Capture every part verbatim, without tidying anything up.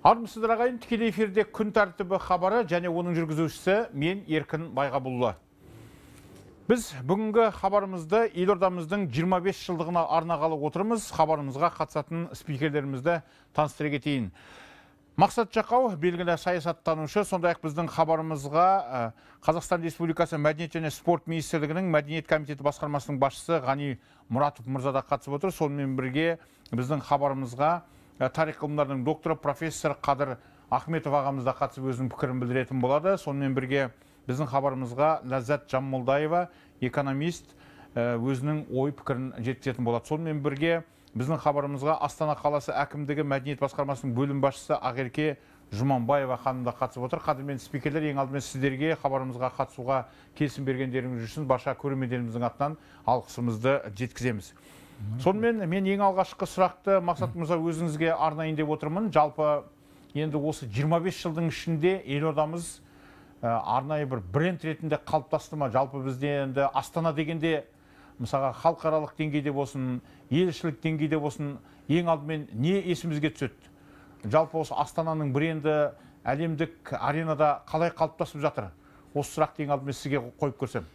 Армысыздар ағайын, тікелей эфирде күн тәртібі хабары және оның жүргізушісі мен Еркін Байғабұлы. Біз бүгінгі хабарымызды елордамыздың жиырма бес жылдығына арнағалы отырмыз. Хабарымызға қатысатын спикерлерімізді таныстыра кетейін. Мақсат Жақау, белгілі саясаттанушы, сондай-ақ біздің хабарымызға Қазақстан Республикасы Мәдениет және спорт министрлігінің Мәдениет комитеті басқармасының басшысы Ғани Мұратов мырза да қатысып отыр. Сонымен бірге біздің хабарымызға тарих ғылымдарының докторы профессор Қадыр Ахметов ағамыз да қатысып өзінің пікірін білдіретін болады. Сонымен бірге біздің хабарымызға Ләззат Жаммолдаева, экономист, өзінің ой пікірін жеткізетін болады. Сонымен бірге біздің хабарымызға Астана қаласы әкімдігі мәдениет басқармасының бөлім басшысы Ақерке Жұманбаева ханым да қатысып отыр. Қадірмен спикерлер, ең алдымен сіздерге хабарымызға қатысуға келісім бергендеріңіз үшін барша көрермендеріміздің атынан алғысымызды жеткіземіз. Сонымен мен ең алғашқы сұрақты Мақсат мырза өзіңізге арнайын деп отырмын. Жалпы енді осы жиырма бес жылдың ішінде елордамыз арнайы бір бренд ретінде қалыптасты ма? Жалпы бізде енді Астана дегенде мысалға халықаралық деңгейде болсын, елшілік деңгейде болсын, ең алдымен не есімізге түседі? Жалпы осы Астананың бренді әлемдік аренада қалай қалыптасып жатыр? Осы сұрақты ең алдымен сізге қойып көрсем.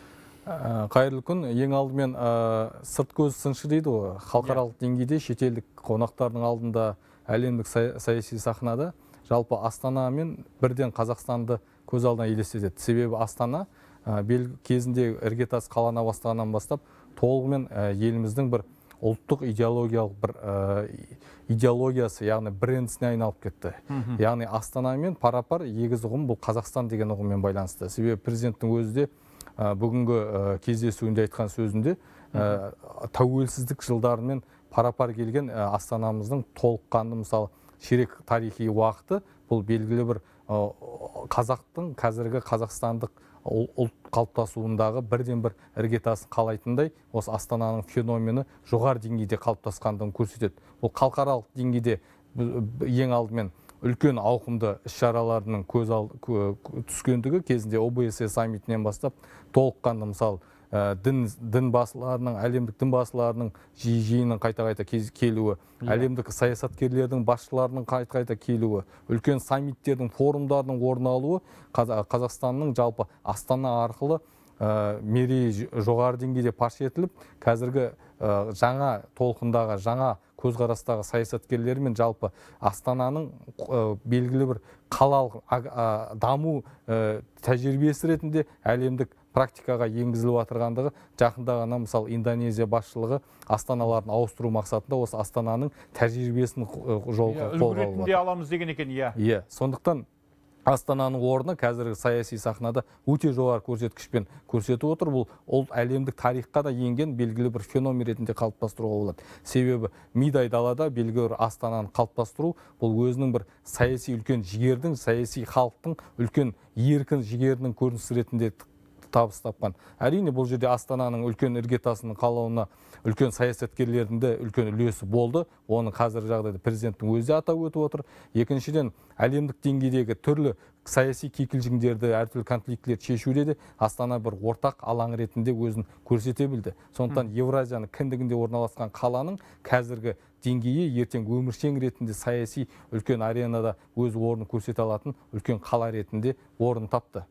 Қайырлы күн. Ең алдымен сырт көз сыншы дейді ғой. Халықаралық деңгейде шетелдік қонақтардың алдында әлемдік саяси сахнада жалпы Астана мен бірден Қазақстанды көз алдына елестетеді. Себебі Астана бел кезінде іргетасы қалана бастағаннан бастап толығымен еліміздің бір ұлттық идеологиялық бір идеологиясы, яғни брендісіне айналып кетті. Яғни Астана мен пара-пар егіз ұғым бұл Қазақстан деген ұғыммен байланысты. Себебі президенттің өзі де бүгінгі кездесуінде айтқан сөзінде тәуелсіздік жылдарымен пара-пар келген Астанамыздың толыққанды мысалы ширек тарихи уақыты бұл белгілі бір қазақтың қазіргі қазақстандық ұлт қалыптасуындағы бірден бір іргетасын қалайтындай осы Астананың феномені жоғары деңгейде қалыптасқандығын көрсетеді. Бұл халықаралық деңгейде ең алдымен үлкен ауқымды іс-шараларының көз түскендігі кезінде о бэ эс е саммитінен бастап толыққанды мысалы дін басыларының, әлемдік дін басыларының жиынның қайта-қайта келуі, әлемдік саясаткерлердің басшыларының қайта-қайта келуі, үлкен саммиттердің, форумдардың орын алуы Қазақстанның жалпы Астана арқылы мерейі жоғары деңгейде паш етіліп, қазіргі жаңа толқындағы, жаңа көзқарастағы саясаткерлер мен жалпы Астананың белгілі бір қалалық даму тәжірибесі ретінде әлемдік практикаға енгізіліп отырғандығы жақында ғана мысалы Индонезия басшылығы астаналарын ауыстыру мақсатында осы Астананың тәжірибесін жолға қойып үлгі ретінде аламыз деген екен. Иә, сондықтан Астананың орны қазіргі саяси сахнада өте жоғары көрсеткішпен көрсетіп отыр. Бұл ұлт әлемдік тарихқа да енген белгілі бір феномен ретінде қалыптастыруға болады. Себебі мидай далада белгілі бір Астананы қалыптастыру бұл өзінің бір саяси үлкен жігердің, саяси халықтың үлкен еркін жігерінің көрінісі ретінде табыс тапқан. Әрине бұл жерде Астананың үлкен іргетасының қалауына үлкен саясаткерлердің де үлкен үлесі болды. Оны қазіргі жағдайда президенттің өзі атап өтіп отыр. Екіншіден, әлемдік деңгейдегі түрлі саяси кикілжіңдерді, әртүрлі конфликтілерді шешуде де Астана бір ортақ алаң ретінде өзін көрсете білді. Сондықтан Евразияның кіндігінде орналасқан қаланың қазіргі деңгейі ертең өміршең ретінде саяси үлкен аренада өз орнын көрсете алатын үлкен қала ретінде орын тапты.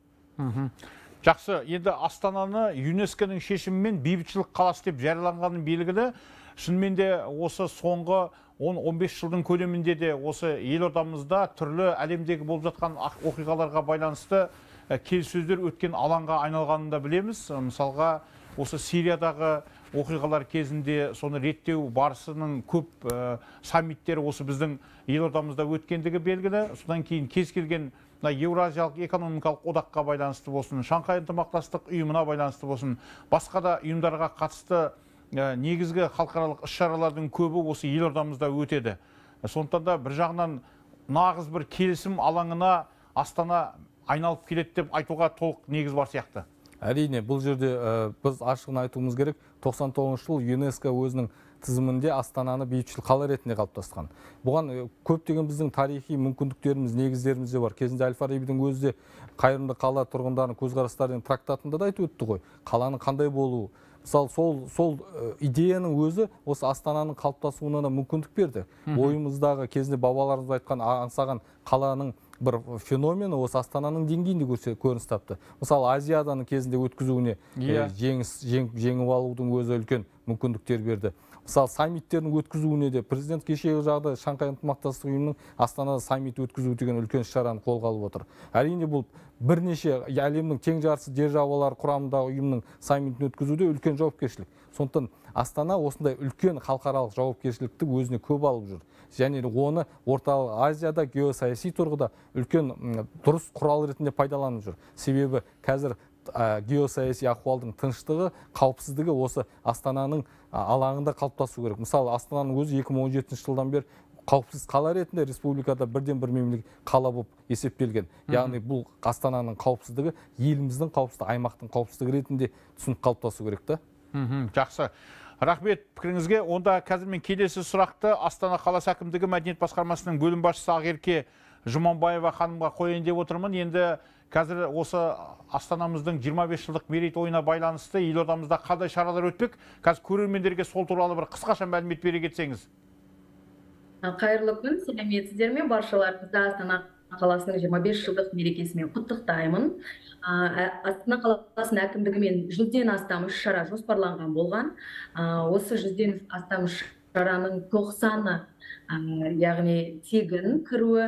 Жақсы, енді Астананы ЮНЕСКО-ның шешімімен бейбітшілік қаласы деп жарияланғаны белгілі. Шынымен де осы соңғы он он бес жылдың көлемінде де осы елордамызда түрлі әлемдегі болып жатқан оқиғаларға байланысты келіссөздер өткен алаңға айналғанын да білеміз. Мысалға, осы Сириядағы оқиғалар кезінде соны реттеу барысының көп саммиттері осы біздің елордамызда өткендігі белгілі. Содан кейін кез келген Еуразиялық экономикалық одаққа байланысты болсын, Шанхай ынтымақтастық ұйымына байланысты болсын, басқа да ұйымдарға қатысты негізгі халықаралық іс-шаралардың көбі осы елордамызда өтеді. Сондықтан да бір жағынан нағыз бір келісім алаңына Астана айналып келеді деп айтуға толық негіз бар сияқты. Әрине, бұл жерде біз ашығын айтуымыз керек. тоқсан тоғызыншы жыл ЮНЕСКО өзінің тізімінде Астананы бейбітшіл қала ретінде қалыптасқан. Бұған көптеген біздің тарихи мүмкіндіктеріміз, негіздеріміз де бар. Кезінде Әл-Фарабидің өзі де қайырымды қала тұрғындарының көзқарастарының трактатында да айтып өтті ғой. Қаланың қандай болуы, Мысалы сол сол идеяның өзі осы Астананың қалыптасуына да мүмкіндік берді. Ойымыздағы кезінде бабаларымыз айтқан аңсаған қаланың бір феномені осы Астананың деңгейінде көрініс тапты. Мысалы Азияданың кезінде өткізуіне жеңіс жеңіп алудың өзі үлкен мүмкіндіктер берді. Мысалы саммиттердің өткізуіне де президент кешегі жағдай Шанхай ынтымақтастық ұйымының Астанада саммит өткізу деген үлкен шараны қолға алып отыр. Әрине бұл бірнеше әлемнің тең жартысы державалар құрамындағы ұйымның саммитін өткізуде үлкен жауапкершілік. Сондықтан Астана осындай үлкен халықаралық жауапкершілікті өзіне көп алып жүр. Және оны орталық Азияда геосаяси тұрғыда үлкен дұрыс құрал ретінде пайдаланып жүр. Себебі қазір геосаяси ахуалдың тыныштығы, қауіпсіздігі осы Астананың алаңында қалыптасу керек. Мысалы, Астананың өзі екі мың он жетінші жылдан бері қауіпсіз қала ретінде республикада бірден бір мемлекет қала болып есептелген. Яғни бұл Астананың қауіпсіздігі еліміздің қауіпсіздігі, аймақтың қауіпсіздігі ретінде түсінік қалыптасу керек та. Жақсы. Рахмет пікіріңізге. Онда қазір мен келесі сұрақты Астана қаласы әкімдігі мәдениет басқармасының бөлім басшысы Ақерке Жұманбаева ханымға қояйын деп отырмын. Енді қазір осы Астанамыздың жиырма бес жылдық мерейтойына байланысты елордамызда қандай шаралар өтпек? Қазір көрермендерге сол туралы бір қысқаша мәлімет бере кетсеңіз. Қайырлы күн, сәлеметсіздер ме? Баршаларыңызды Астана қаласының жиырма бес жылдық мерекесімен құттықтаймын. Астана қаласының әкімдігімен жүзден астам іс шара жоспарланған болған. Осы жүзден астам іс шараның тоқсаны яғни тегін кіруі.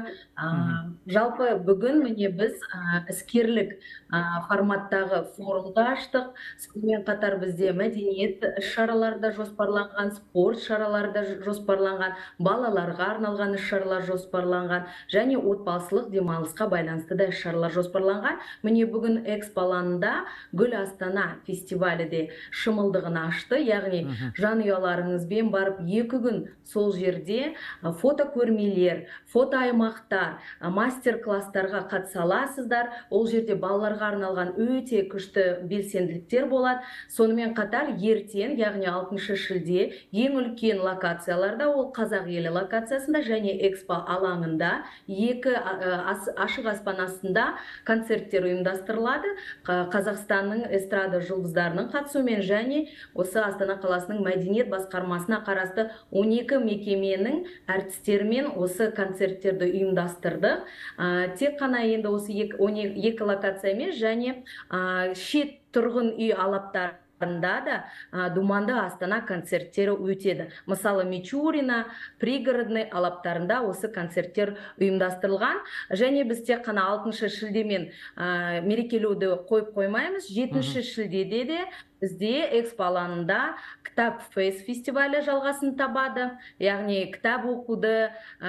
Жалпы бүгін міне біз іскерлік форматтағы форумды аштық. Сонымен қатар бізде мәдениет шараларда жоспарланған, спорт шараларда жоспарланған, балаларға арналған іс шаралар жоспарланған, және отбасылық демалысқа байланысты да іс шаралар жоспарланған. Міне бүгін экспо алаңында Гүл Астана фестивалі де шымылдығын ашты. Яғни жанұяларыңызбен барып екі күн сол жерде фото көрмелер, фото аймақтар, мастер-класстарға қатыса аласыздар. Ол жерде балаларға арналған өте күшті белсенділіктер болады. Сонымен қатар ертең, яғни алтыншы шілде, ең үлкен локацияларда, ол Қазақ елі локациясында және экспо алаңында екі ашық аспан астында концерттер ұйымдастырылады. Қазақстанның эстрада жұлдыздарының қатысуымен және осы Астана қаласының мәдениет басқармасына қарасты он екі мекеменің әртістермен осы концерттерді ұйымдастырдық. Тек қана енді осы екі локациямен және шет тұрғын үй алаптар да думанды Астана концерттері өтеді. Мысалы, Мичурина, пригородный алаптарында осы концерттер ұйымдастырылған. Және біз тек қана алтыншы шілдемен мерекелеуді қойып қоймаймыз. жетінші шілдеде де бізде экспо алаңында кітап фест фестивалі жалғасын табады. Яғни кітап оқуды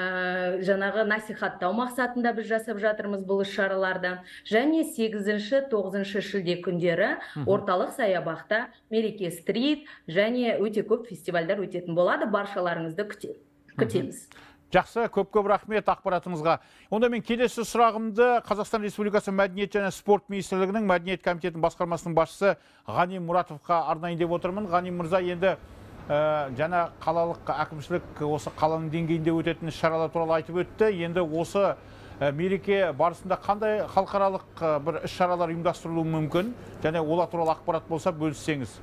жаңағы насихаттау мақсатында біз жасап жатырмыз бұл шараларда. Және сегізінші тоғызыншы шілде күндері орталық саябақта мереке стрит және өте көп фестивальдар өтетін болады. Баршаларыңызды күтеміз. Жақсы, көп-көп рахмет ақпаратыңызға. Онда мен келесі сұрағымды Қазақстан Республикасы мәдениет және спорт министрлігінің мәдениет комитетінің басқармасының басшысы Ғани Мұратовқа арнайын деп отырмын. Ғани мырза, енді жаңа қалалық әкімшілік осы қаланың деңгейінде өтетін шаралар туралы айтып өтті. Енді осы мереке барысында қандай халықаралық бір іс шаралар ұйымдастырылуы мүмкін? Және олар туралы ақпарат болса бөліссеңіз.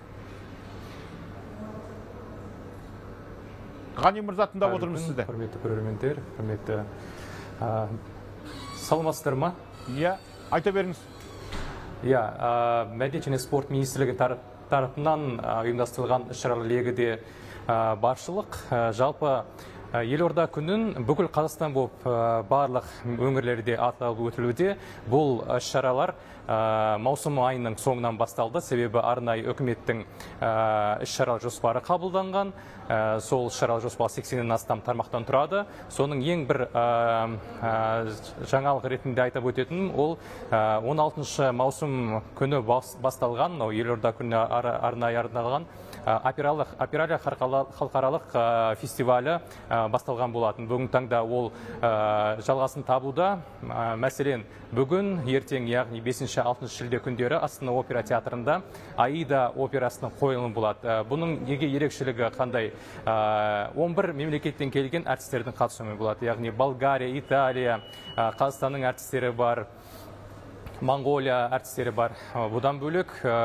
Ғани мырза, тыңдап отырмыз сізді. Құрметті көрермендер, құрметті саламатсыздар ма? Иә, айта беріңіз. Иә, мәдениет және спорт министрлігі тарапынан ұйымдастырылған іс-шаралар легіде баршылық. Жалпы елорда күнін бүкіл Қазақстан болып барлық өңірлерде аталып өтілуде. Бұл іс-шаралар маусым айының соңынан басталды, себебі арнайы үкіметтің іс-шаралар жоспары қабылданған. Сол іс-шаралар жоспары сексеннен астам тармақтан тұрады. Соның ең бір жаңалық ретінде айтып өтетінім, ол он алтыншы маусым күні басталған, елорда күні арнайы арналған опералия халықаралық фестивалі басталған болатын. Бүгін таңда ол жалғасын табуда. Мәселен, бүгін, ертең, яғни бесінші алтыншы шілде күндері Астана опера театрында Аида операсының қойылымы болады. Бұның неге ерекшелігі қандай? он бір мемлекеттен келген әртістердің қатысуымен болады. Яғни Болгария, Италия, Қазақстанның әртістері бар. Моңғолия әртістері бар. Бұдан бөлек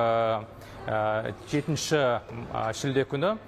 жетінші шілде күні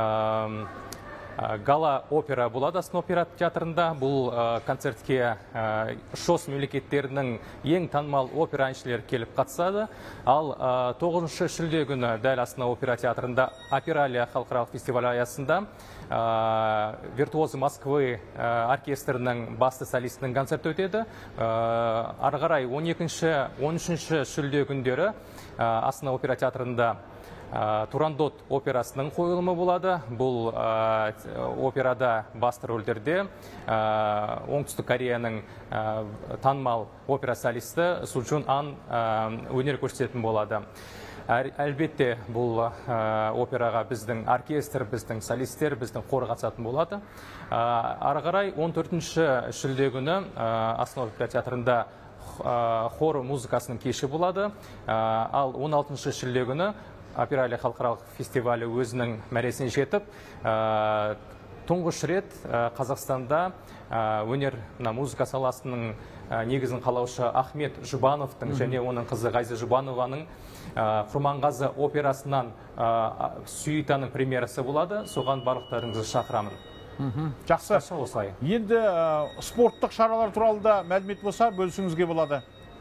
гала опера болады Астана опера театрында. Бұл концертке шос мемлекеттерінің ең танымал опера әншілері келіп қатысады. Ал тоғызыншы шілде күні дәл Астана опера театрында Опералия халықаралық фестивалі аясында Виртуозы Москвы оркестрінің басты солистінің концерті өтеді. Ары қарай он екінші он үшінші шілде күндері Астана опера театрында Турандот операсының қойылымы болады. Бұл операда басты рөлдерде Оңтүстік Кореяның танымал опера солисті Сужун Ан өнер көрсететін болады. Әлбетте бұл операға біздің оркестр, біздің солистер, біздің хор қатысатын болады. Ары қарай он төртінші шілде күні Астана опера театрында хор музыкасының кеші болады. Ал он алтыншы шілде күні Опералия халықаралық фестивалі өзінің мәресіне жетіп, тұңғыш рет Қазақстанда өнер музыка саласының негізін қалаушы Ахмет Жұбановтың және оның қызы Ғайза Жұбанованың Құрманғазы операсынан сюитаның премьерасы болады. Соған барлықтарыңызды шақырамын. Жақсы. Енді спорттық шаралар туралы да мәлімет болса бөлісіңізге болады.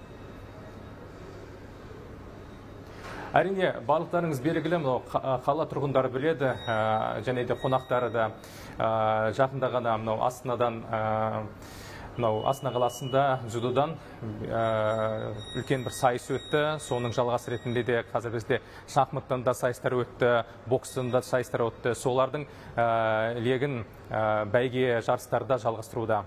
Әрине, барлықтарыңыз белгілі, қала тұрғындары біледі, және де қонақтары да жақында ғана Астанадан, Астана қаласында дзюдодан үлкен бір сайыс өтті. Соның жалғасы ретінде де қазір бізде шахматтан да сайыстар өтті, бокстан да сайыстар өтті. Солардың легін бәйге жарыстарда жалғастыруда.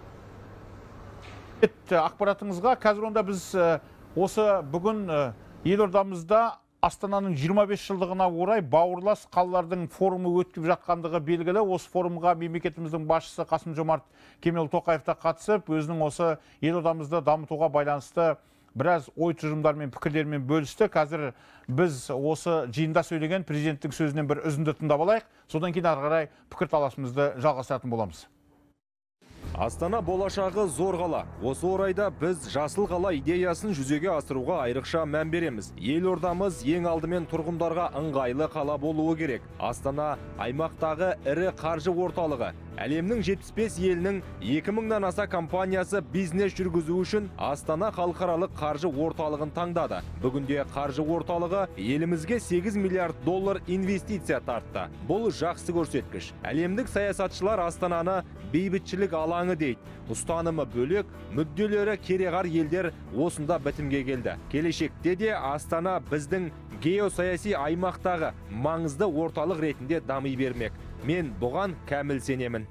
Ақпаратыңызға қазір онда біз осы бүгін елордамызда Астананың жиырма бес жылдығына орай бауырлас қалалардың форумы өтіп жатқандығы белгілі. Осы форумға мемлекетіміздің басшысы Қасым-Жомарт Кемел Тоқаев та қатысып, өзінің осы елордамызды дамытуға байланысты біраз ой тұжырымдармен, пікірлермен бөлісті. Қазір біз осы жиында сөйлеген президенттің сөзінен бір үзінді тыңдап алайық. Содан кейін ары қарай пікірталасымызды жалғастыратын боламыз. Астана болашағы зор қала. Осы орайда біз жасыл қала идеясын жүзеге асыруға айрықша мән береміз. Елордамыз ең алдымен тұрғындарға ыңғайлы қала болуы керек. Астана аймақтағы ірі қаржы орталығы. Әлемнің жетпіс бес елінің екі мыңнан аса компаниясы бизнес жүргізу үшін Астана халықаралық қаржы орталығын таңдады. Бүгінде қаржы орталығы елімізге сегіз миллиард доллар инвестиция тартты. Бұл жақсы көрсеткіш. Әлемдік саясатшылар Астананы бейбітшілік алаңы дейді. Ұстанымы бөлек, мүдделері кереғар елдер осында бітімге келді. Келешекте де Астана біздің геосаяси аймақтағы маңызды орталық ретінде дами бермек. Мен бұған кәміл сенемін.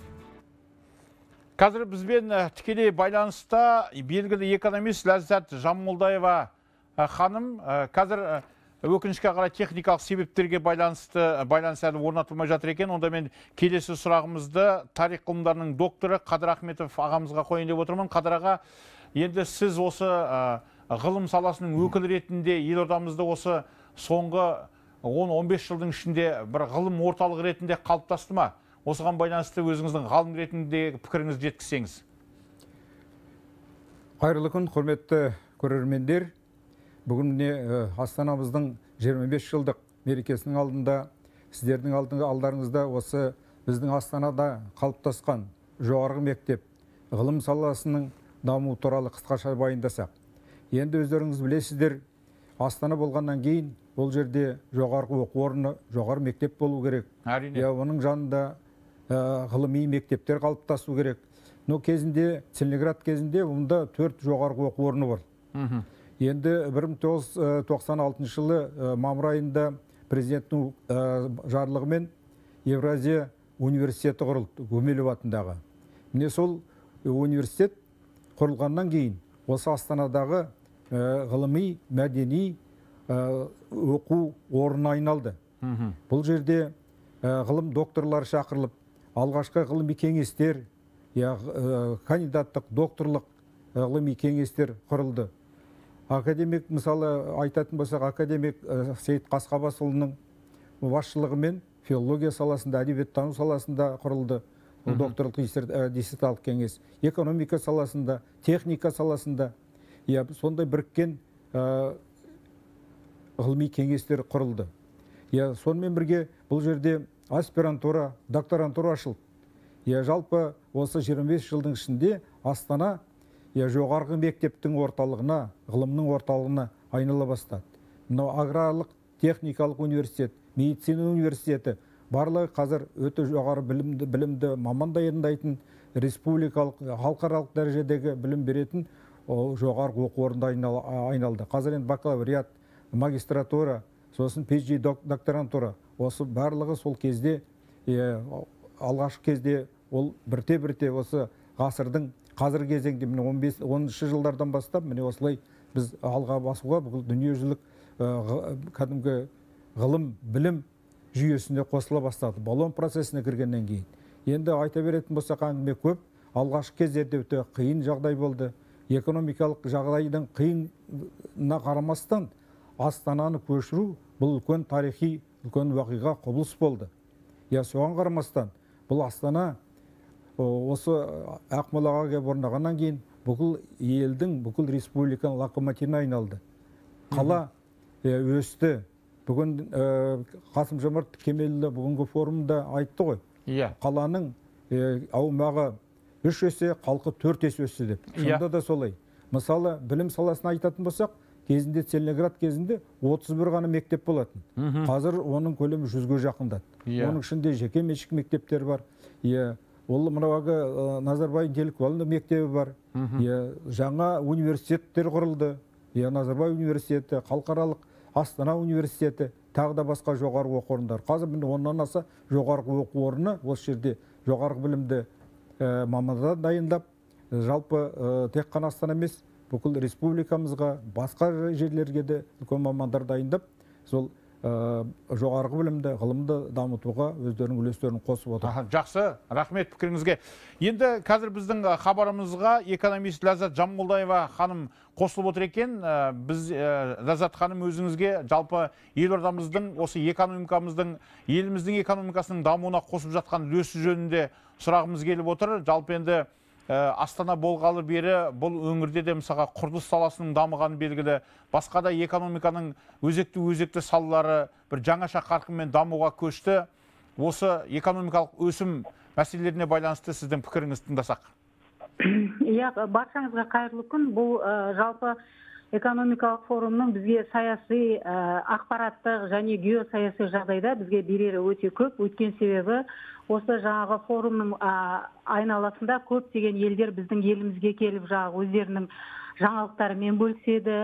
Қазір бізбен тікелей байланыста белгілі экономист Ләззат Жаммолдаева ханым. Қазір өкінішке қарай техникалық себептерге байланысты байланыс әлі орнатылмай жатыр екен. Онда мен келесі сұрағымызды тарих ғылымдарының докторы Қадыр Ахметов ағамызға қойын деп отырмын. Қадыр аға, енді сіз осы ғылым саласының өкілі ретінде елордамызды осы соңғы он он бес жылдың ішінде бір ғылым орталық ретінде қалыптасты ма? Осыған байланысты өзіңіздің ғалым ретінде пікіріңізді жеткізсеңіз. Қайырлы күн, құрметті көрермендер. Бүгін Астанамыздың жиырма бес жылдық мерекесінің алдында, сіздердің алдарыңызда осы біздің Астанада қалыптасқан жоғарғы мектеп ғылым саласының даму туралы қысқаша баяндасақ. Енді өздеріңіз білесіздер, Астана болғаннан кейін бұл жерде жоғарғы оқу орны, жоғары мектеп болу керек. Әрине. Оның жанында ғылыми мектептер қалыптасу керек. Но кезінде, Целиноград кезінде онда төрт жоғарғы оқу орны бар. Енді бір мың тоғыз жүз тоқсан алтыншы жылы мамыр айында президенттің жарлығымен Евразия университеті құрылды, Гумилев атындағы. Міне сол университет құрылғаннан кейін осы Астанадағы ғылыми, мәдени оқу орнына айналды. Бұл жерде ғылым докторлары шақырылып, алғашқы ғылыми кеңестер, кандидаттық, докторлық ғылыми кеңестер құрылды. Академик, мысалы айтатын болсақ, академик Сейіт Қасқабасұлының басшылығымен филология саласында, әдебиеттану саласында құрылды. Докторлық диссертациялық кеңес, экономика саласында, техника саласында. иә сондай біріккен ғылыми кеңестер құрылды. Иә сонымен бірге бұл жерде аспирантура, докторантура ашылды. Иә жалпы осы жиырма бес жылдың ішінде Астана иә жоғарғы мектептің орталығына, ғылымның орталығына айнала бастады. Мынау аграрлық техникалық университет, медицина университеті барлығы қазір өте жоғары білімді, білімді маман дайындайтын, республикалық, халықаралық дәрежедегі білім беретін жоғарғы оқу орнында айналды. Қазір енді бакалавриат, магистратура, сосын пи эйч ди докторантура, осы барлығы сол кезде, алғашқы кезде ол бірте-бірте осы ғасырдың қазіргі кезеңде он бес оныншы жылдардан бастап міне осылай біз алға басуға бұл дүниежүзілік кәдімгі ғылым, білім жүйесіне қосыла бастады. Болон процесіне кіргеннен кейін. Енді айта беретін болсақ әңгіме көп. Алғашқы кездерде өте қиын жағдай болды. Экономикалық жағдайдың қиынына қарамастан Астананы көшіру бұл үлкен тарихи, үлкен уақиға құбылыс болды. Я соған қарамастан бұл Астана осы Ақмолаға келіп орнағаннан кейін бүкіл елдің, бүкіл республиканың локомотивіне айналды. Қала өсті. Бүгін Қасым Жомарт Кемелұлы бүгінгі форумда айтты ғой. Қаланың аумағы үш есе, халқы төрт есе өсті деп. Шында да солай. Мысалы, білім саласына айтатын болсақ, кезінде Целиноград кезінде отыз бір ғана мектеп болатын. Қазір оның көлемі жүзге жақындады. Оның ішінде жеке меншік мектептер бар. Ол мынауағы Назарбаев интеллектуалды мектебі бар. Жаңа университеттер құрылды. Назарбаев университеті, халықаралық Астана университеті, тағы да басқа жоғарғы оқу орындар. Қазір міне оннан аса жоғарғы оқу орны осы жерде жоғарғы білімді мамандар дайындап, жалпы тек қана Астана емес, бүкіл республикамызға, басқа жерлерге де үлкен мамандар дайындап, сол жоғарғы білімді, ғылымды дамытуға өздерінің үлестерін қосып отыр. Жақсы, рахмет пікіріңізге. Енді қазір біздің хабарымызға экономист Ләззат Жамолдаева ханым қосылып отыр екен. Біз Ләззат ханым өзіңізге жалпы елордамыздың, осы экономикамыздың, еліміздің экономикасының дамуына қосып жатқан үлесі жөнінде сұрағымыз келіп отыр. Жалпы енді Астана болғалы бері бұл өңірде де мысалға құрылыс саласының дамығаны белгілі, басқа да экономиканың өзекті өзекті салалары бір жаңаша қарқынмен дамуға көшті. Осы экономикалық өсім мәселелеріне байланысты сіздің пікіріңізді тыңдасақ. Иә, баршаңызға қайырлы күн. Бұл жалпы экономикалық форумның бізге саяси, ақпараттық және геосаяси жағдайда бізге берері өте көп. Өткен себебі осы жаңағы форумның айналасында көптеген елдер біздің елімізге келіп жаңағы өздерінің жаңалықтарымен бөліседі.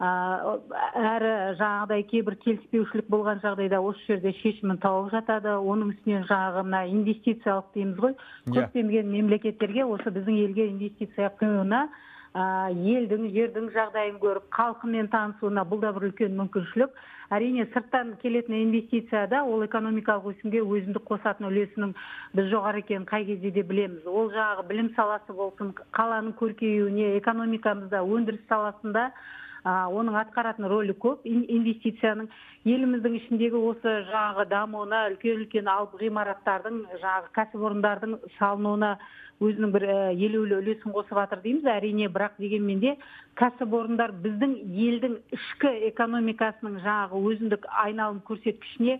Әрі жаңағыдай кейбір келіспеушілік болған жағдайда осы жерде шешімін тауып жатады. Оның үстінен жаңағына инвестициялық дейміз ғой. Көптеген мемлекеттерге осы біздің елге инвестиция құюына, елдің, жердің жағдайын көріп, халқымен танысуына бұл да бір үлкен мүмкіншілік. Әрине сырттан келетін инвестицияда ол экономикалық өсімге өзіндік қосатын үлесінің біз жоғары екенін қай кезде де білеміз. Ол жағы білім саласы болсын, қаланың көркеюіне, экономикамызда, өндіріс саласында оның атқаратын рөлі көп. Инвестицияның еліміздің ішіндегі осы жағы дамуына, үлкен-үлкен алып ғимараттардың, жағы кәсіпорындардың салынуына өзінің бір елеулі үлесін қосып жатыр дейміз. Әрине, бірақ дегенмен де кәсіпорындар біздің елдің ішкі экономикасының жаңағы өзіндік айналым көрсеткішіне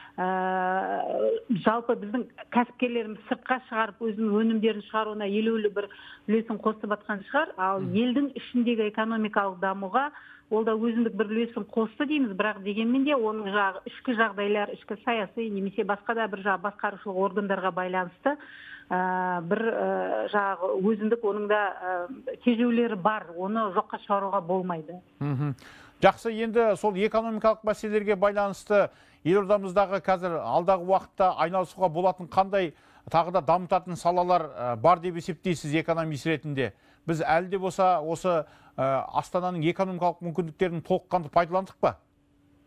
жалпы біздің кәсіпкерлеріміз сыртқа шығарып өзінің өнімдерін шығаруына елеулі бір үлесін қосып жатқан шығар. Ал елдің ішіндегі экономикалық дамуға ол да өзіндік бір үлесін қосты дейміз, бірақ дегенмен де оның жағы ішкі жағдайлар, ішкі саяси немесе басқа да бір жағы басқарушылық органдарға байланысты бір жағы өзіндік оның да тежеулері бар, оны жоққа шығаруға болмайды. Жақсы, енді сол экономикалық мәселелерге байланысты елордамыздағы қазір алдағы уақытта айналысуға болатын қандай тағы да дамытатын салалар бар деп есептейсіз экономист ретінде? Біз әлі де болса осы Астананың экономикалық мүмкіндіктерін толыққанды пайдаландық па?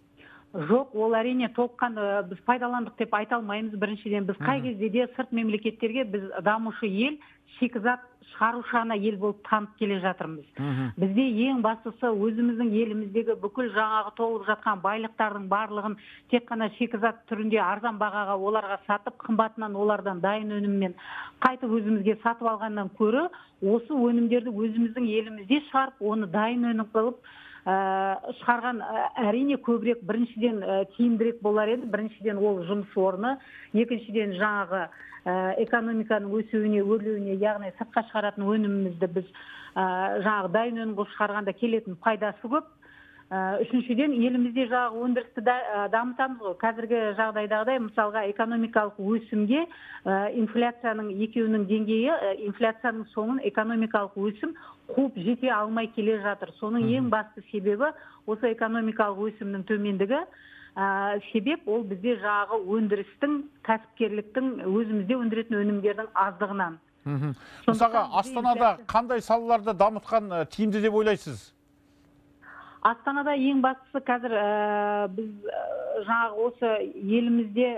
жоқ, ол әрине толыққанды біз пайдаландық деп айта алмаймыз. Біріншіден біз қай кезде де сырт мемлекеттерге біз дамушы ел, шикізат шығарушана ел болып танып келе жатырмыз. Бізде ең бастысы өзіміздің еліміздегі бүкіл жаңағы толып жатқан байлықтардың барлығын тек қана шикізат түрінде арзан бағаға оларға сатып, қымбатынан олардан дайын өніммен қайтып өзімізге сатып алғаннан көрі, осы өнімдерді өзіміздің елімізде шығарып, оны дайын өнім қылып шығарған әрине көбірек, біріншіден тиімдірек болар еді. Біріншіден ол жұмыс орны, екіншіден жаңағы экономиканың өсуіне, өрлеуіне, яғни сыртқа шығаратын өнімімізді біз жаңағы дайын өнім қылып шығарғанда келетін пайдасы көп. Үшіншіден, елімізде жаңағы өндірісті дамытамыз ғой. Қазіргі жағдайдағыдай, мысалға экономикалық өсімге инфляцияның екеуінің деңгейі, инфляцияның соңын экономикалық өсім қуып жете алмай келе жатыр. Соның ең басты себебі осы экономикалық өсімнің төмендігі. Себеп ол бізде жаңағы өндірістің, кәсіпкерліктің, өзімізде өндіретін өнімдердің аздығынан. Мысалға, Астанада қандай салаларды дамытқан тиімді деп ойлайсыз? Астанада ең бастысы қазір біз жаңағы осы елімізде,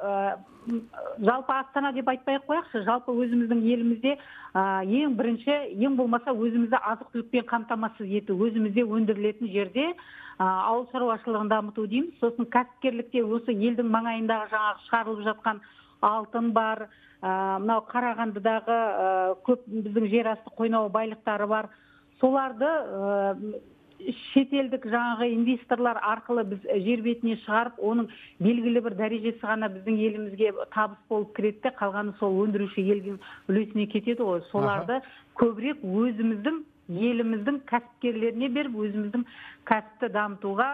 жалпы Астана деп айтпай-ақ қояқшы, жалпы өзіміздің елімізде ең бірінші, ең болмаса өзімізді азық-түлікпен қамтамасыз ету, өзімізде өндірілетін жерде ауыл шаруашылығын дамыту дейміз. Сосын кәсіпкерлікте осы елдің маңайындағы жаңағы шығарылып жатқан алтын бар, мынау Қарағандыдағы көп біздің жер асты қойнауы байлықтары бар. Соларды шетелдік жаңағы инвесторлар арқылы біз жер бетіне шығарып, оның белгілі бір дәрежесі ғана біздің елімізге табыс болып кіреді, қалғаны сол өндіруші елдің үлесіне кетеді ғой. Соларды көбірек өзіміздің еліміздің кәсіпкерлеріне беріп, өзіміздің кәсіпті дамытуға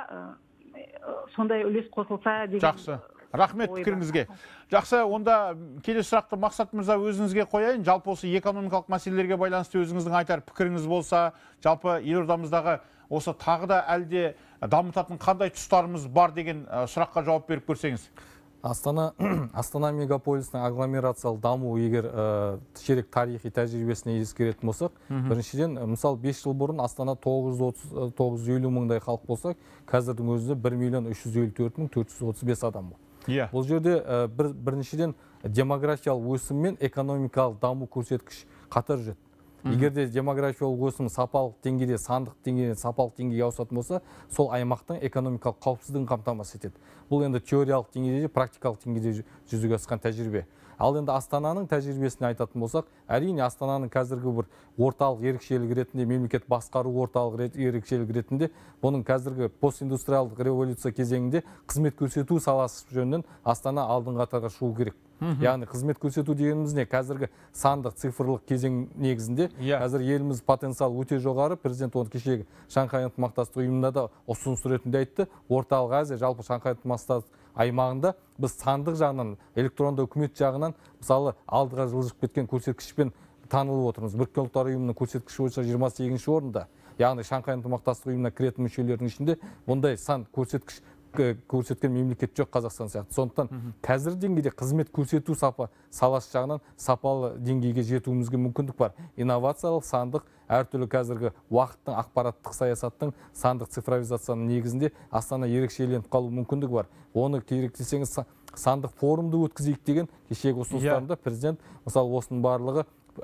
сондай үлес қосылса деген. Жақсы. Рахмет пікіріңізге. Жақсы, онда келесі сұрақты Мақсат мырза өзіңізге қояйын. Жалпы осы экономикалық мәселелерге байланысты өзіңіздің айтар пікіріңіз болса, жалпы елордамыздағы осы тағы да әлде дамытатын қандай тұстарымыз бар деген сұраққа жауап беріп көрсеңіз. Астана, Астана мегаполисінің агломерациялық даму егер шерек тарихи тәжірибесіне ескеретін болсақ, біріншіден, мысал бес жыл бұрын Астана тоғыз жүз елу мыңдай халық болсақ, қазірдің өзінде бір миллион үш жүз елу төрт мың төрт жүз отыз бес адам бұл. Бұл жерде біріншіден демографиялық өсім мен экономикалық даму көрсеткіш қатар жүреді. Егер де демографиялық өсім сапалық деңгейде, сандық деңгейден сапалық деңгейге ауысатын болса, сол аймақтың экономикалық қауіпсіздігін қамтамасыз етеді. Бұл енді теориялық деңгейде, практикалық деңгейде жүзеге асқан тәжірибе. Ал енді Астананың тәжірибесіне айтатын болсақ, әрине Астананың қазіргі бір орталық ерекшелігі ретінде, мемлекет басқару орталық ерекшелігі ретінде, бұның қазіргі постиндустриалдық революция кезеңінде қызмет көрсету саласы жөнінен Астана алдыңғы қатарға шығу керек. Яғни қызмет көрсету дегеніміз не? Қазіргі сандық цифрлық кезең негізінде қазір еліміз потенциал өте жоғары. Президент оны кешегі Шанхай ынтымақтастық ұйымында да ұсыныс ретінде айтты. Орталық Азия, жалпы Шанхай ынтымақтастық аймағында біз сандық жағынан, электронды үкімет жағынан мысалы алдыға жылжып кеткен көрсеткішпен танылып отырмыз. Біріккен ұлттар ұйымының көрсеткіші бойынша жиырма сегізінші орында. Яғни Шанхай ынтымақтастық ұйымына кіретін мүшелердің ішінде бұндай сан көрсеткіш көрсеткен мемлекет жоқ Қазақстан сияқты. Сондықтан қазір деңгейде қызмет көрсету сапа саласы жағынан сапалы деңгейге жетуімізге мүмкіндік бар. Инновациялық, сандық, әртүрлі қазіргі уақыттың, ақпараттық саясаттың сандық цифровизацияның негізінде Астана ерекшеленіп қалу мүмкіндігі бар. Оны керек десеңіз сандық форумды өткізейік деген кешегі ұсыныстарында президент мысалы осының барлығы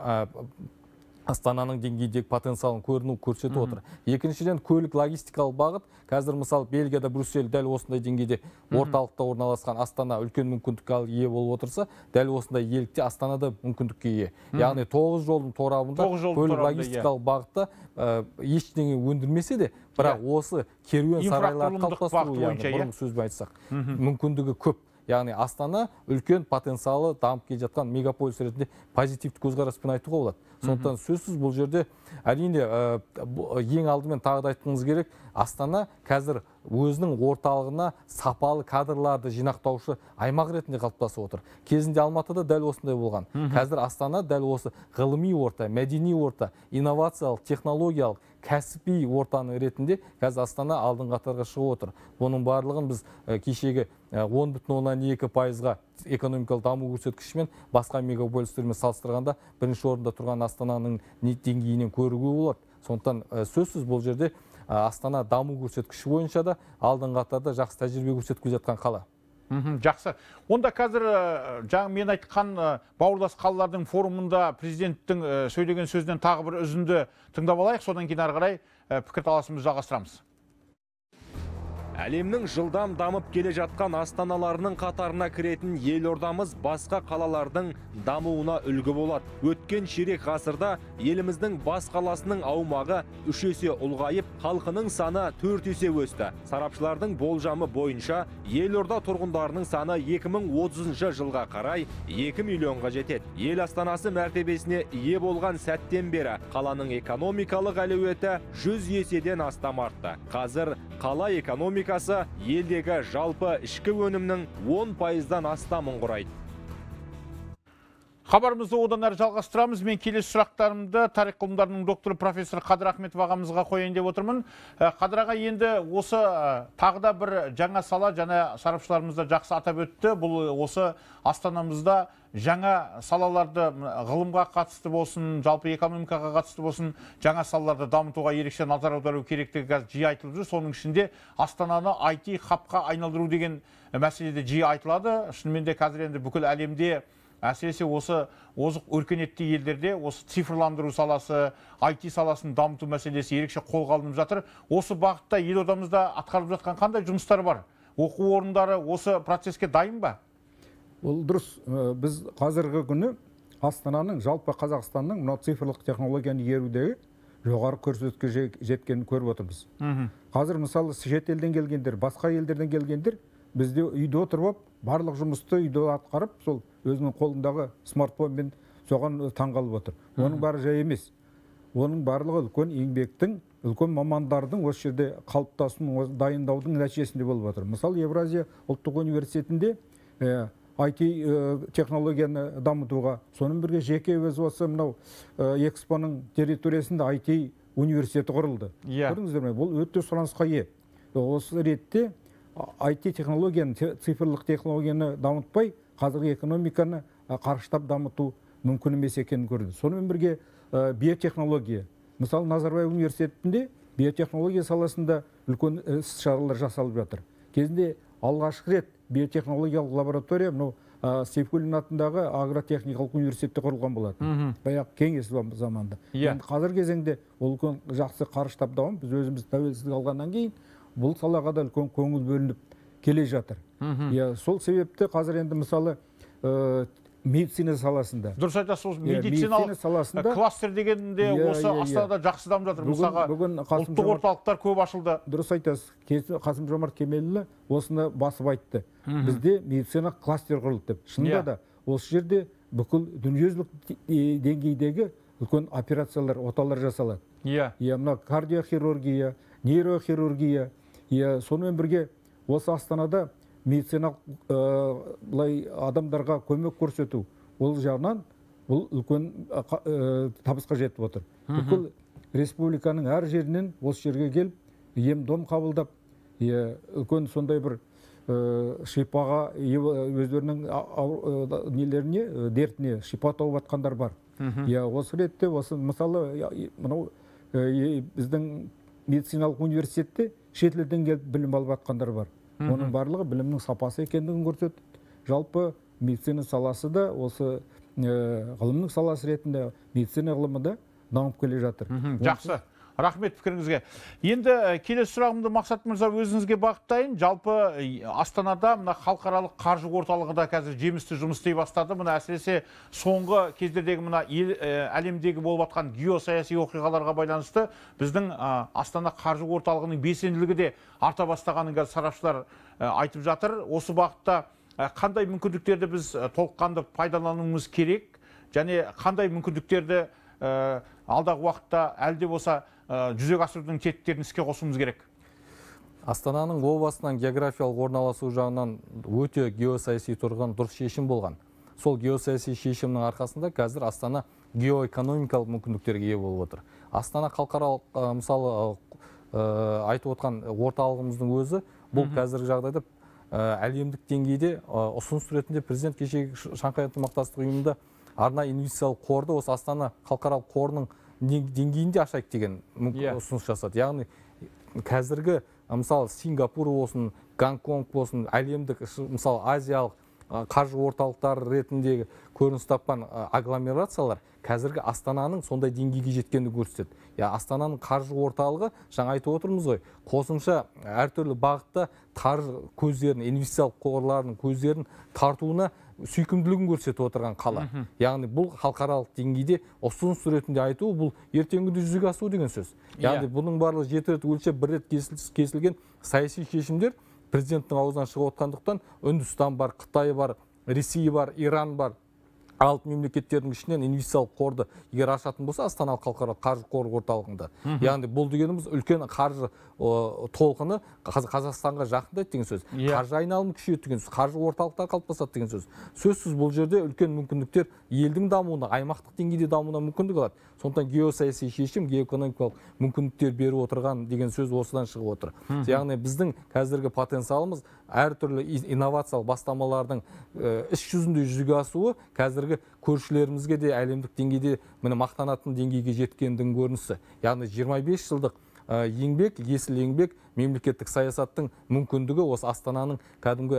Астананың деңгейдегі потенциалын көріну көрсетіп отыр. Екіншіден көлік логистикалық бағыт. Қазір мысалы Бельгияда, Брюссель дәл осындай деңгейде орталықта орналасқан Астана үлкен мүмкіндікке ие болып отырса, дәл осындай елікте Астанада мүмкіндікке ие. Яғни тоғыз жолдың торабында көлік логистикалық бағытта ештеңе өндірмесе де, бірақ осы керуен сарайларды қалыптастыру, яғни бұрын сөзбен айтсақ, мүмкіндігі көп. Яғни Астана үлкен потенциалы дамып келе жатқан мегаполис ретінде позитивті көзқараспен айтуға болады. Сондықтан сөзсіз бұл жерде әрине ең алдымен тағы да айтқымыз керек, Астана қазір өзінің орталығына сапалы кадрларды жинақтаушы аймақ ретінде қалыптасып отыр. Кезінде Алматыда дәл осындай болған. Қазір Астана дәл осы ғылыми орта, мәдени орта, инновациялық, технологиялық, кәсіби ортаны ретінде қазір Астана алдың қатарға шығып отыр. Бұның барлығын біз кешегі он бүтін оннан екі пайызға экономикалық даму көрсеткішімен басқа мегаполистермен салыстырғанда бірінші орында тұрған Астананың деңгейінен көруге болады. Сондықтан сөзсіз бұл жерде Астана даму көрсеткіші бойынша да алдыңғы қатарда жақсы тәжірибе көрсеткізіп жатқан қала. Жақсы. Онда қазір жаңа мен айтқан бауырлас қалалардың форумында президенттің сөйлеген сөзінен тағы бір үзінді тыңдап алайық, содан кейін ары қарай пікірталасымызды жалғастырамыз. Әлемнің жылдам дамып келе жатқан астаналарының қатарына кіретін елордамыз басқа қалалардың дамуына үлгі болады. Өткен ширек ғасырда еліміздің бас қаласының аумағы үш есе ұлғайып, халқының саны төрт есе өсті. Сарапшылардың болжамы бойынша елорда тұрғындарының саны екі мың отызыншы жылға қарай екі миллионға жетеді. Ел астанасы мәртебесіне ие болған сәттен бері қаланың экономикалық әлеуеті жүз еседен астам артты. Қазір қала экономикасы елдегі жалпы ішкі өнімнің он пайыздан астамын құрайды. Хабарымызды одан әрі жалғастырамыз. Мен келесі сұрақтарымды тарих ғылымдарының докторы профессор Қадыр Ахметов ағамызға қояйын деп отырмын. Қадыр аға, енді осы тағы да бір жаңа сала, жаңа сарапшыларымызда жақсы атап өтті. Бұл осы астанамызда жаңа салаларды ғылымға қатысты болсын, жалпы экономикаға қатысты болсын, жаңа салаларды дамытуға ерекше назар аудару керектігі қазір жиі айтылып жүр. Соның ішінде Астананы ай ти хабқа айналдыру деген мәселеде жиі айтылады. Шынымен де қазір енді бүкіл әлемде, әсіресе осы озық өркениетті елдерде осы цифрландыру саласы, ай ти саласын дамыту мәселесі ерекше қолға алынып жатыр. Осы бағытта елордамызда атқарылып жатқан қандай жұмыстар бар? Оқу орындары осы процеске дайын ба? Ол дұрыс. Біз қазіргі күні Астананың, жалпы Қазақстанның мына цифрлық технологияны игерудегі жоғары көрсеткішке жеткенін көріп отырмыз. Қазір мысалы шет елден келгендер, басқа елдерден келгендер бізде үйде отырып, барлық жұмысты үйде атқарып, сол өзінің қолындағы смартфонмен соған таңғалып отыр. Оның бары жай емес. Оның барлығы үлкен еңбектің, үлкен мамандардың осы жерде қалыптасуының, дайындаудың нәтижесінде болып отыр. Мысалы, Евразия ұлттық университетінде ай ти технологияны дамытуға, соның бірге жеке өз осы мынау Экспоның территориясында ай ти университеті құрылды. Көрдіңіздер ме? Бұл өте сұранысқа ие. Осы ретте ай ти технологияны, цифрлық технологияны дамытпай, қазіргі экономиканы қарыштап дамыту мүмкін емес екенін көрді. Сонымен бірге биотехнология. Мысалы, Назарбаев университетінде биотехнология саласында үлкен іс-шаралар жасалып жатыр. Кезінде алғашқы рет биотехнологиялық лаборатория мынау Сейфуллин атындағы агротехникалық университетте құрылған болады. Баяғы кеңес заманында. Енді қазіргі кезеңде ол үлкен жақсы қарыштап дамып, біз өзіміз тәуелсіздік алғаннан кейін бұл салаға да үлкен көңіл бөлініп келе жатыр. Сол себепті қазір енді мысалы медицина саласында. Дұрыс айтасыз, медициналық кластер дегенде осы Астанада жақсы дамып жатыр. Мысалға ұлттық орталықтар көп ашылды. Дұрыс айтасыз. Қасым-Жомарт Кемелұлы осыны басып айтты. Бізде медицина кластер құрылды деп. Шынында да осы жерде бүкіл дүниежүзілік деңгейдегі үлкен операциялар, оталар жасалады. Иә. Мына кардиохирургия, нейрохирургия, сонымен бірге осы Астанада медициналық адамдарға көмек көрсету, ол жағынан бұл үлкен табысқа жетіп отыр. Бүкіл республиканың әр жерінен осы жерге келіп, ем-дом қабылдап, үлкен сондай бір шипаға, өздерінің нелеріне, дертіне шипа тауып атқандар бар. Осы ретте, мысалы, біздің медициналық университетте шетелден келіп білім алып атқандар бар. Оның барлығы білімнің сапасы екендігін көрсетті. Жалпы медицина саласы да, осы ғылымның саласы ретінде медицина ғылымы да дамып келе жатыр. Жақсы. Рахмет пікіріңізге. Енді келесі сұрағымды Мақсат мырза өзіңізге бағыттайын. Жалпы Астанада мына халықаралық қаржы орталығы да қазір жемісті жұмыс істей бастады. Мына әсіресе соңғы кездердегі мына әлемдегі болып жатқан геосаяси оқиғаларға байланысты біздің Астана қаржы орталығының белсенділігі де арта бастағанын сарапшылар айтып жатыр. Осы бағытта қандай мүмкіндіктерді біз толыққанды пайдалануымыз керек және қандай мүмкіндіктерді алдағы уақытта әлде болса жүзеге асырудың тетіктерін іске қосуымыз керек? Астананың о басынан географиялық орналасу жағынан өте геосаяси тұрған дұрыс шешім болған. Сол геосаяси шешімнің арқасында қазір Астана геоэкономикалық мүмкіндіктерге ие болып отыр. Астана халықаралық, мысалы, айтып отқан орталығымыздың өзі, бұл қазіргі жағдайда әлемдік деңгейде ұсыныс ретінде президент кешегі Шанхай ынтымақтастық ұйымында арнайы инвестициялық қорды осы Астана халықаралық қорының деңгейінде ашайық деген ұсыныс жасады. Яғни қазіргі мысалы Сингапур болсын, Гонконг болсын, әлемдік мысалы азиялық қаржы орталықтары ретіндегі көрініс тапқан агломерациялар қазіргі Астананың сондай деңгейге жеткенді көрсетеді. Я Астананың қаржы орталығы, жаңа айтып отырмыз ғой, қосымша әртүрлі бағытта қаржы көздерін, инвестициялық қорлардың көздерін тартуына сүйкімділігін көрсетіп отырған қала. Яғни бұл халықаралық деңгейде ұсыныс ретінде айту, бұл ертеңгі күнде жүзеге асу деген сөз. Яғни бұның барлығы жеті рет өлшеп, бір рет кесілген саяси шешімдер президенттің аузынан шығып отқандықтан Үндістан бар, Қытай бар, Ресей бар, Иран бар. Алып мемлекеттердің ішінен инвестициялық қорды егер ашатын болса, Астаналық халықаралық қаржы қоры орталығында. Яғни бұл дегеніміз үлкен қаржы толқыны Қазақстанға жақындайды деген сөз. Қаржы айналымы күшейеді деген сөз. Қаржы орталықтары қалыптасады деген сөз. Сөзсіз бұл жерде үлкен мүмкіндіктер елдің дамуына, аймақтық деңгейде дамуына мүмкіндік алады. Сондықтан геосаяси шешім, геоэкономикалық мүмкіндіктер беріп отырған деген сөз осыдан шығып отыр. Яғни біздің қазіргі потенциалымыз әртүрлі инновациялық бастамалардың іс жүзінде жүзеге асуы қазіргі көршілерімізге де әлемдік деңгейде міне мақтанатын деңгейге жеткендігінің көрінісі. Яғни жиырма бес жылдық еңбек, есіл еңбек, мемлекеттік саясаттың мүмкіндігі осы Астананың кәдімгі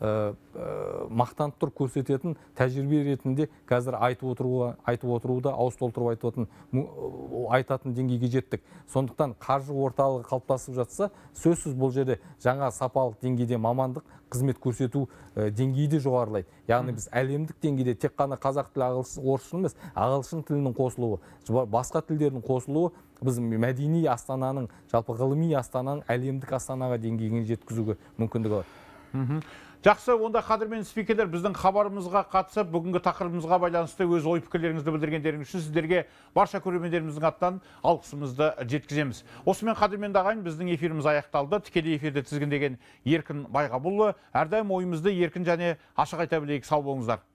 мақтанып тұр көрсететін тәжірибе ретінде қазір айтып отыруға, айтып отыруда, ауыз толтырып айтатын айтатын деңгейге жеттік. Сондықтан қаржы орталығы қалыптасып жатса, сөзсіз бұл жерде жаңа сапалық деңгейде мамандық қызмет көрсету деңгейі де жоғарылайды. Яғни біз әлемдік деңгейде тек қана қазақ тілі, ағылшын, орысшын емес, ағылшын тілінің қосылуы, басқа тілдердің қосылуы біз мәдени Астананың, жалпы ғылыми Астананың әлемдік Астанаға деңгейіне жеткізуге мүмкіндігі бар. Жақсы, онда қадірмен спикерлер біздің хабарымызға қатысып, бүгінгі тақырыбымызға байланысты өз ой пікірлеріңізді білдіргендеріңіз үшін сіздерге барша көрермендеріміздің аттан алғысымызды жеткіземіз. Осымен қадірменді ағайын, біздің эфиріміз аяқталды. Тікелей эфирде тізгіндеген Еркін Байғабұлы. Әрдайым ойымызды еркін және ашық айта білейік. Сау болыңыздар.